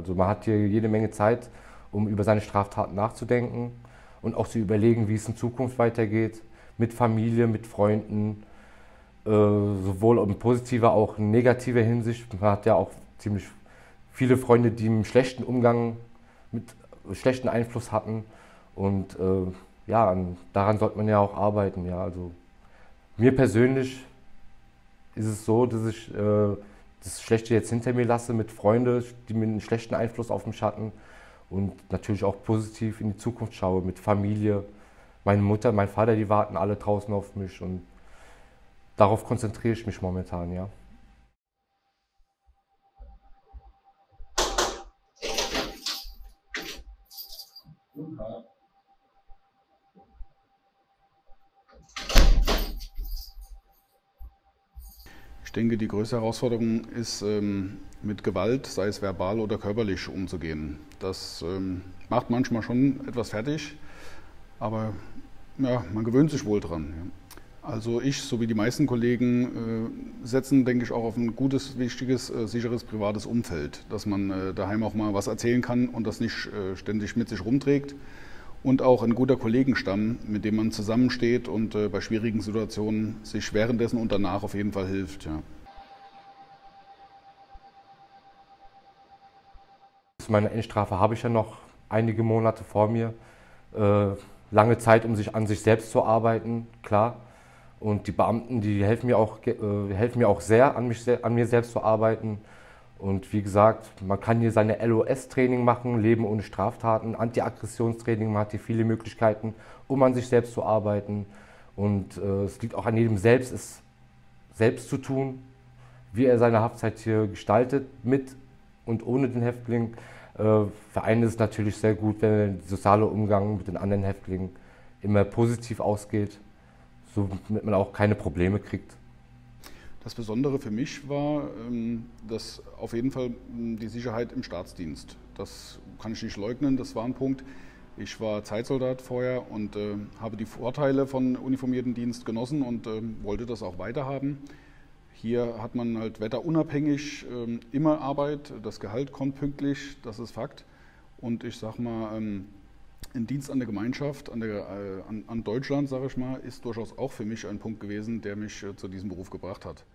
Also man hat hier jede Menge Zeit, um über seine Straftaten nachzudenken und auch zu überlegen, wie es in Zukunft weitergeht, mit Familie, mit Freunden, sowohl in positiver, auch in negativer Hinsicht. Man hat ja auch ziemlich viele Freunde, die einen schlechten Umgang mit schlechten Einfluss hatten und ja, daran sollte man ja auch arbeiten. Ja. Also mir persönlich ist es so, dass ich das Schlechte jetzt hinter mir lasse mit Freunden, die mir einen schlechten Einfluss auf mich hatten und natürlich auch positiv in die Zukunft schaue mit Familie. Meine Mutter, mein Vater, die warten alle draußen auf mich und darauf konzentriere ich mich momentan, ja. Ich denke, die größte Herausforderung ist, mit Gewalt, sei es verbal oder körperlich, umzugehen. Das macht manchmal schon etwas fertig, aber ja, man gewöhnt sich wohl dran. Ja. Also ich, so wie die meisten Kollegen, setzen, denke ich, auch auf ein gutes, wichtiges, sicheres, privates Umfeld, dass man daheim auch mal was erzählen kann und das nicht ständig mit sich rumträgt. Und auch ein guter Kollegenstamm, mit dem man zusammensteht und bei schwierigen Situationen sich währenddessen und danach auf jeden Fall hilft. Ja. Meine Endstrafe habe ich ja noch einige Monate vor mir. Lange Zeit, um an sich selbst zu arbeiten, klar. Und die Beamten, die helfen mir auch sehr, an mir selbst zu arbeiten. Und wie gesagt, man kann hier seine LOS-Training machen, Leben ohne Straftaten, Anti-Aggressionstraining, man hat hier viele Möglichkeiten, um an sich selbst zu arbeiten. Und es liegt auch an jedem selbst, es selbst zu tun, wie er seine Haftzeit hier gestaltet, mit und ohne den Häftling. Für einen ist es natürlich sehr gut, wenn der soziale Umgang mit den anderen Häftlingen immer positiv ausgeht, damit man auch keine Probleme kriegt. Das Besondere für mich war, dass auf jeden Fall die Sicherheit im Staatsdienst. Das kann ich nicht leugnen, das war ein Punkt. Ich war Zeitsoldat vorher und habe die Vorteile von uniformierten Dienst genossen und wollte das auch weiterhaben. Hier hat man halt wetterunabhängig immer Arbeit, das Gehalt kommt pünktlich, das ist Fakt. Und ich sag mal, ein Dienst an der Gemeinschaft, an Deutschland, sage ich mal, ist durchaus auch für mich ein Punkt gewesen, der mich zu diesem Beruf gebracht hat.